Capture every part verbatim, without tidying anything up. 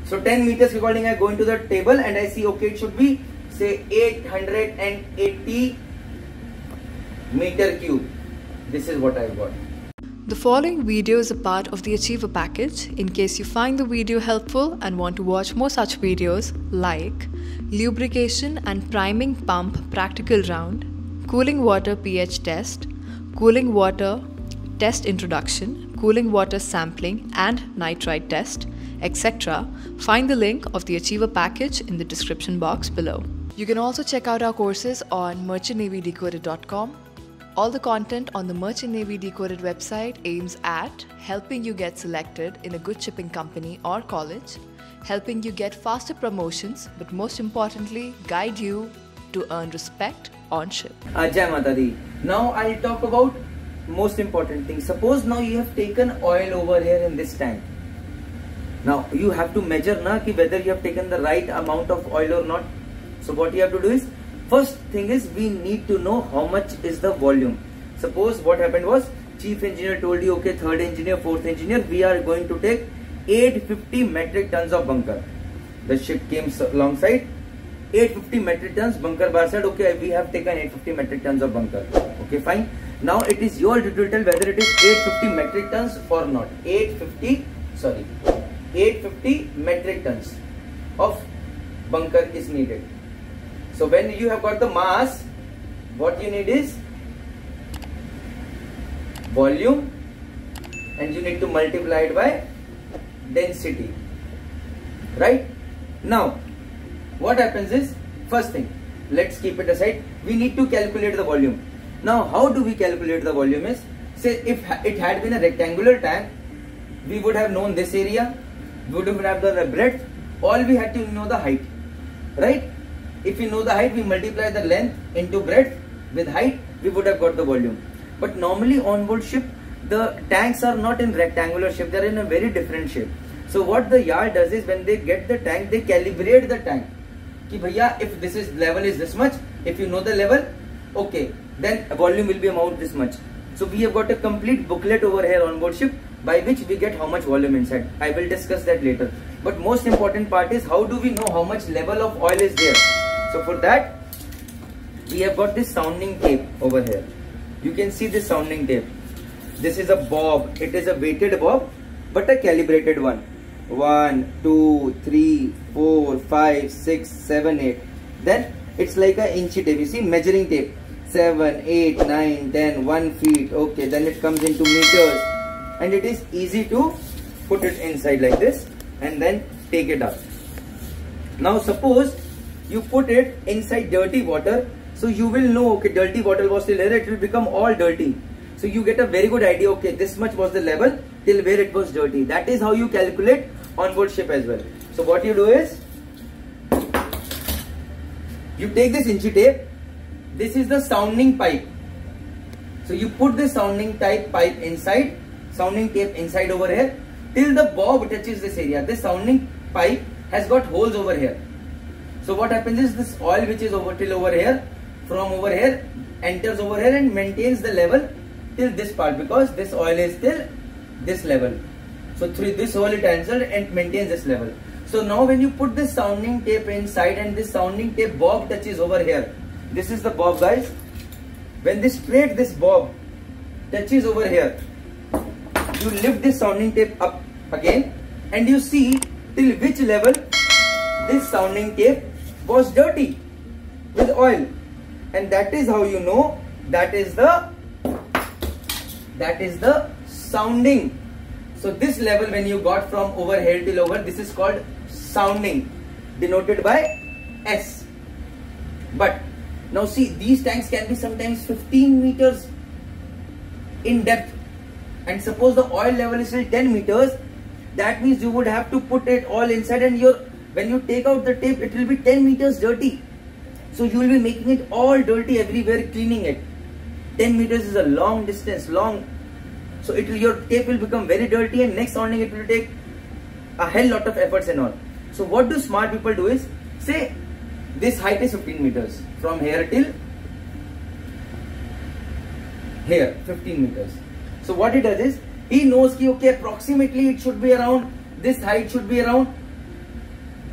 So ten meters according, I go into the table and I see, okay, it should be say eight hundred eighty meter cube. This is what I got. The following video is a part of the Achiever package. In case you find the video helpful and want to watch more such videos like lubrication and priming pump practical round, cooling water pH test, cooling water test introduction, cooling water sampling and nitrite test, et cetera, find the link of the Achiever package in the description box below. You can also check out our courses on merchant navy decoded dot com. All the content on the Merchant Navy Decoded website aims at helping you get selected in a good shipping company or college, helping you get faster promotions, but most importantly, guide you to earn respect on ship. Jai Mata Di. Now I'll talk about most important thing. Suppose now you have taken oil over here in this tank. Now you have to measure na ki whether you have taken the right amount of oil or not. So what you have to do is, first thing is we need to know how much is the volume. Suppose what happened was, chief engineer told you, okay, third engineer, fourth engineer, we are going to take eight hundred fifty metric tons of bunker. The ship came alongside, eight hundred fifty metric tons, bunker bar said, okay, we have taken eight hundred fifty metric tons of bunker. Okay, fine. Now it is your duty to tell whether it is eight hundred fifty metric tons or not. eight hundred fifty, sorry, eight hundred fifty metric tons of bunker is needed. So when you have got the mass, what you need is volume and you need to multiply it by density. Right? Now, what happens is, first thing, let's keep it aside, we need to calculate the volume. Now, how do we calculate the volume is, say if it had been a rectangular tank, we would have known this area, we would have known the breadth, all we had to know the height. Right? If we know the height, we multiply the length into breadth with height, we would have got the volume. But normally on board ship, the tanks are not in rectangular shape, they are in a very different shape. So what the yard does is, when they get the tank, they calibrate the tank. Ki bhaiya, if this is level is this much, if you know the level, okay, then volume will be about this much. So we have got a complete booklet over here on board ship by which we get how much volume inside. I will discuss that later. But most important part is, how do we know how much level of oil is there? So for that, we have got this sounding tape over here. You can see this sounding tape. This is a bob. It is a weighted bob, but a calibrated one. One, two, three, four, five, six, seven, eight. Then it's like a inchy tape. You see, measuring tape. Seven, eight, nine, ten, one feet. Okay, then it comes into meters, and it is easy to put it inside like this and then take it out. Now suppose you put it inside dirty water, so you will know, okay, dirty water was still there, it will become all dirty. So you get a very good idea, okay, this much was the level till where it was dirty. That is how you calculate on board ship as well. So what you do is, you take this inchy tape, this is the sounding pipe. So you put this sounding type pipe inside, sounding tape inside over here, till the bob touches this area. This sounding pipe has got holes over here. So what happens is, this oil which is over till over here, from over here, enters over here and maintains the level till this part, because this oil is till this level. So through this hole it enters and maintains this level. So now when you put this sounding tape inside and this sounding tape bob touches over here, this is the bob, guys. When this straight this bob touches over here, you lift this sounding tape up again and you see till which level this sounding tape was dirty with oil, and that is how you know that is the that is the sounding. So this level when you got from over here till over, this is called sounding, denoted by S. But now see, these tanks can be sometimes fifteen meters in depth, and suppose the oil level is still ten meters, that means you would have to put it all inside, and your when you take out the tape, it will be ten meters dirty. So you will be making it all dirty everywhere, cleaning it. ten meters is a long distance, long. So it will, your tape will become very dirty, and next sounding it will take a hell lot of efforts and all. So what do smart people do is, say this height is fifteen meters from here till here, fifteen meters. So what he does is, he knows ki, okay, approximately it should be around, this height should be around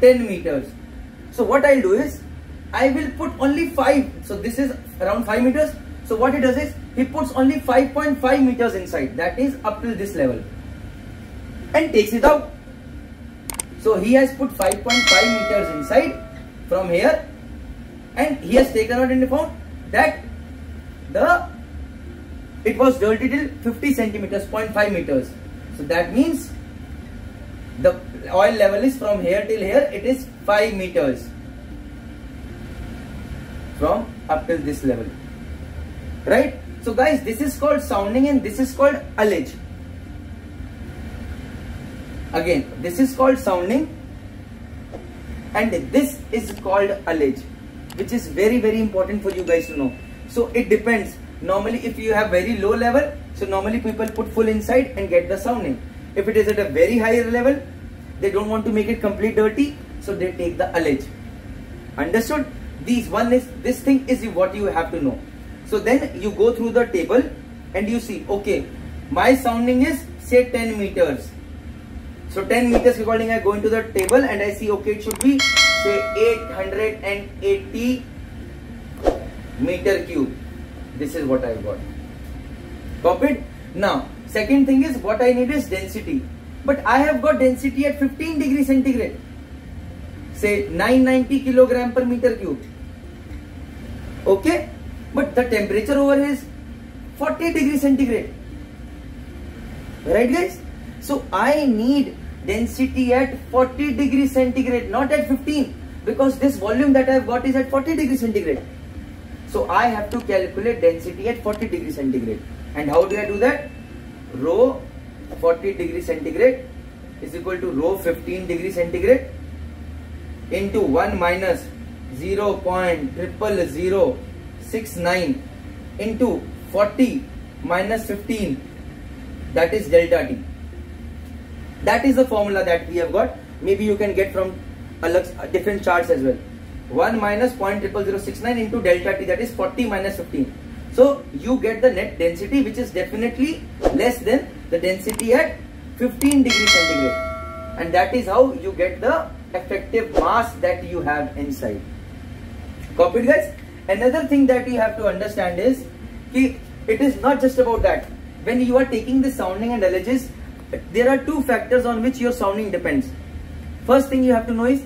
ten meters. So what I'll do is, I will put only five. So this is around five meters. So what he does is, he puts only five point five meters inside. That is up till this level. And takes it out. So he has put five point five meters inside from here. And he has taken out and found that the it was dirty till fifty centimeters, zero point five meters. So that means the oil level is from here till here, it is five meters. From up till this level. Right? So guys, this is called sounding and this is called ullage. Again, this is called sounding and this is called ullage, which is very very important for you guys to know. So it depends. Normally if you have very low level, so normally people put full inside and get the sounding. If it is at a very higher level, they don't want to make it complete dirty, so they take the ullage. Understood? These one is, this thing is what you have to know. So then you go through the table and you see, okay, my sounding is say ten meters. So ten meters according, I go into the table and I see, okay, it should be say eight hundred eighty meter cube. This is what I got. Copied? Now, second thing is, what I need is density. But I have got density at fifteen degrees centigrade. Say nine hundred ninety kilogram per meter cube. Okay? But the temperature over here is forty degrees centigrade. Right guys? So I need density at forty degrees centigrade, not at fifteen. Because this volume that I have got is at forty degrees centigrade. So I have to calculate density at forty degrees centigrade. And how do I do that? Rho forty degrees centigrade is equal to rho fifteen degrees centigrade into one minus zero point zero zero six nine into forty minus fifteen, that is delta T. That is the formula that we have got. Maybe you can get from different charts as well. one minus zero point zero zero zero six nine into delta T, that is forty minus fifteen. So you get the net density, which is definitely less than the density at fifteen degrees centigrade. And that is how you get the effective mass that you have inside. Copied guys? Another thing that you have to understand is, ki it is not just about that. When you are taking the sounding and ullages, there are two factors on which your sounding depends. First thing you have to know is,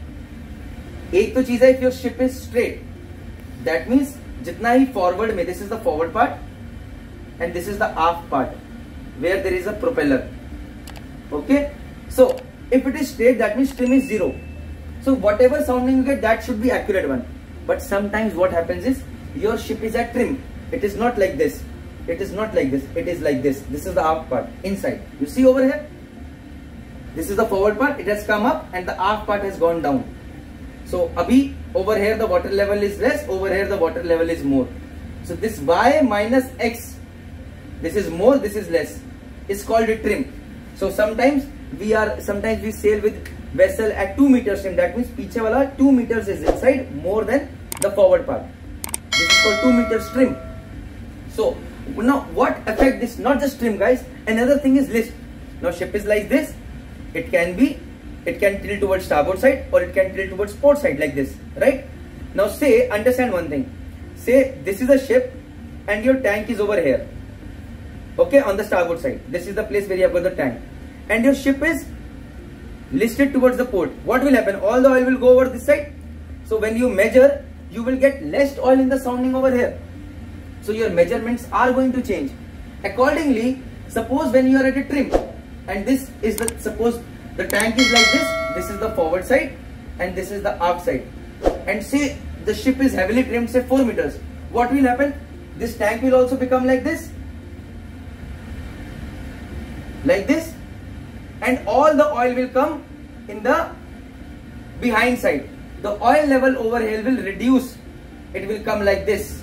एक तो चीज है, if your ship is straight, that means जितना ही forward में, this is the forward part and this is the aft part where there is a propeller. Okay, so if it is straight, that means trim is zero. So whatever sounding you get, that should be accurate one. But sometimes what happens is, your ship is at trim. It is not like this. It is not like this. It is like this. This is the aft part inside. You see over here? This is the forward part. It has come up and the aft part has gone down. So abhi over here the water level is less. Over here the water level is more. So this y minus x, this is more, this is less, is called a trim. So sometimes we are sometimes we sail with vessel at two meters trim. That means piche wala two meters is inside more than the forward part. This is called two meters trim. So now what affect this? Not just trim guys. Another thing is list. Now ship is like this. It can be, it can tilt towards starboard side or it can tilt towards port side like this, right? Now say, understand one thing. Say this is a ship and your tank is over here. Okay, on the starboard side. This is the place where you have got the tank. And your ship is listed towards the port. What will happen? All the oil will go over this side. So when you measure, you will get less oil in the sounding over here. So your measurements are going to change. Accordingly, suppose when you are at a trim and this is the, suppose the tank is like this, this is the forward side and this is the aft side. And say the ship is heavily trimmed, say four meters. What will happen? This tank will also become like this. Like this. And all the oil will come in the behind side. The oil level over here will reduce. It will come like this.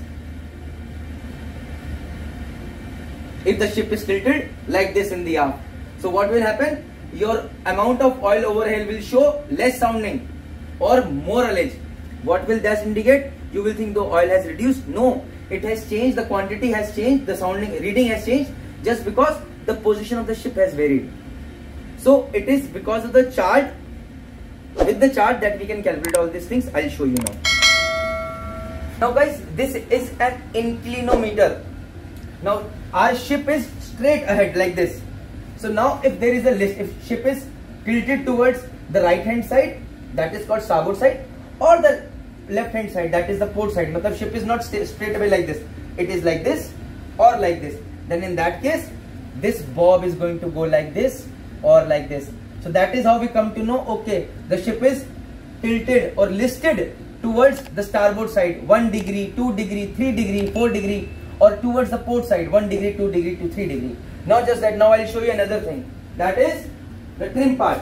If the ship is tilted like this in the aft. So what will happen? Your amount of oil over here will show less sounding or more ullage. What will that indicate? You will think the oil has reduced. No, it has changed. The quantity has changed. The sounding reading has changed just because the position of the ship has varied. So it is because of the chart with with the chart that we can calculate all these things. I'll show you now. Now guys, this is an inclinometer. Now our ship is straight ahead like this. So now if there is a list, if ship is tilted towards the right hand side, that is called starboard side, or the left hand side, that is the port side. Matlab ship is not straight away like this, it is like this or like this. Then in that case, this bob is going to go like this or like this. So that is how we come to know, okay, the ship is tilted or listed towards the starboard side, one degree, two degree, three degree, four degree, or towards the port side, one degree, two degree to three degree. Not just that, now I'll show you another thing, that is the trim part.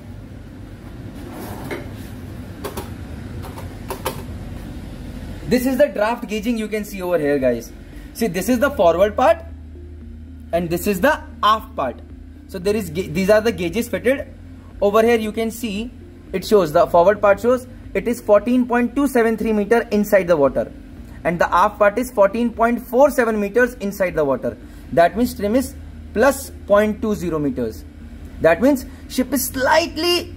This is the draft gauging you can see over here, guys. See, this is the forward part and this is the aft part. So there is, these are the gauges fitted. Over here you can see, it shows, the forward part shows it is fourteen point two seven three meter inside the water, and the aft part is fourteen point four seven meters inside the water. That means trim is plus zero point two zero meters. That means ship is slightly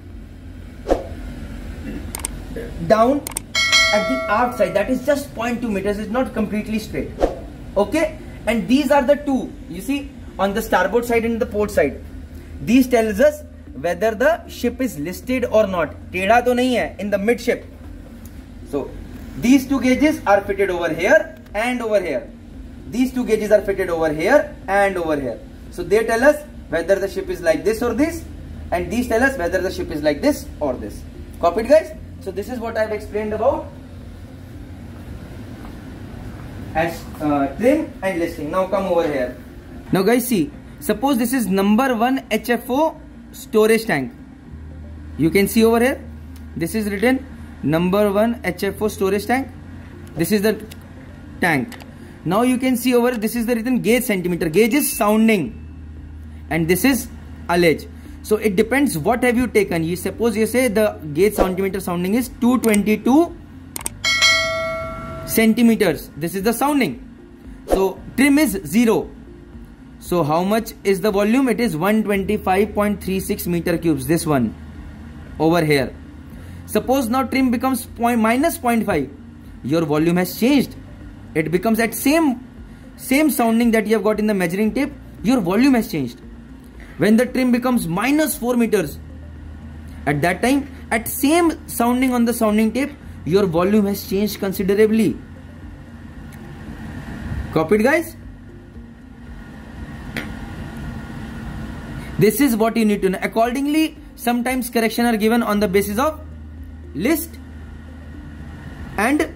down at the aft side, that is just zero point two meters, it's not completely straight. Okay, and these are the two, you see, on the starboard side and the port side. These tells us whether the ship is listed or not. Tedha to nahi hai, in the midship. So these two gauges are fitted over here and over here. These two gauges are fitted over here and over here. So they tell us whether the ship is like this or this, and these tell us whether the ship is like this or this. Copied, guys? So this is what I have explained about as uh, trim and listing. Now come over here. Now guys, see, suppose this is number one H F O storage tank. You can see over here, this is written number one H F O storage tank. This is the tank. Now you can see over, this is the written gauge centimeter. Gauge is sounding and this is allege. So it depends what have you taken. You suppose you say the gauge centimeter sounding is two hundred twenty-two centimeters. This is the sounding. So trim is zero. So how much is the volume? It is one hundred twenty-five point three six meter cubes. This one over here. Suppose now trim becomes point minus zero point five. Your volume has changed. It becomes at same same sounding that you have got in the measuring tape. Your volume has changed. When the trim becomes minus four meters, at that time, at same sounding on the sounding tape, your volume has changed considerably. Copied, guys? This is what you need to know. Accordingly, sometimes correction are given on the basis of list and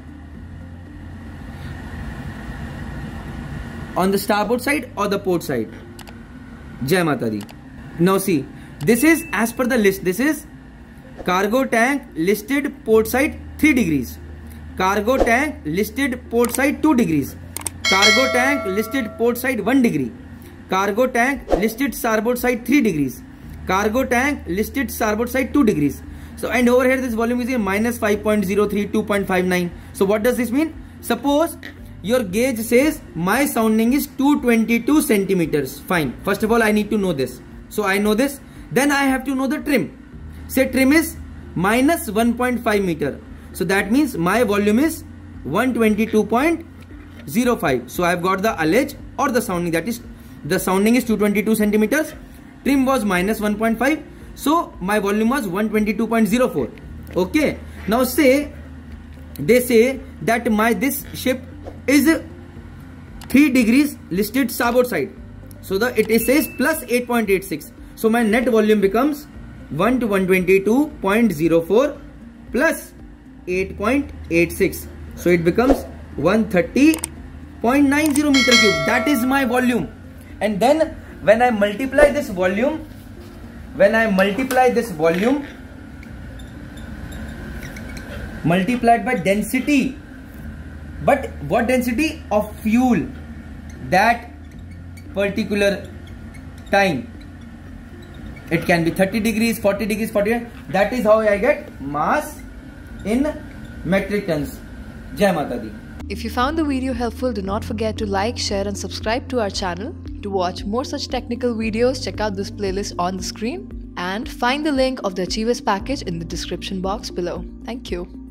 on the starboard side or the port side. Jai Mata Di. Now see, this is as per the list. This is cargo tank listed port side three degrees. Cargo tank listed port side two degrees. Cargo tank listed port side one degree. Cargo tank listed starboard side three degrees. Cargo tank listed starboard side two degrees. So and over here this volume is a minus five point zero three, two point five nine. So what does this mean? Suppose your gauge says my sounding is two hundred twenty-two centimeters. Fine. First of all, I need to know this. So I know this. Then I have to know the trim. Say trim is minus one point five meter. So that means my volume is one hundred twenty-two point zero five. So I have got the allege or the sounding, that is the sounding is two hundred twenty-two centimeters. Trim was minus one point five. So my volume was one hundred twenty-two point zero four. Okay. Now say they say that my this ship is three degrees listed starboard side. So the it says plus eight point eight six. So my net volume becomes one to one hundred twenty-two point zero four plus eight point eight six. So it becomes one hundred thirty point nine zero meter cube. That is my volume. And then when I multiply this volume, when I multiply this volume multiplied by density, but what density of fuel that particular time, it can be thirty degrees, forty degrees, forty. That is how I get mass in metric tons. Jai Mata Di. If you found the video helpful, do not forget to like, share and subscribe to our channel. To watch more such technical videos, check out this playlist on the screen. and find the link of the Achievers package in the description box below. Thank you.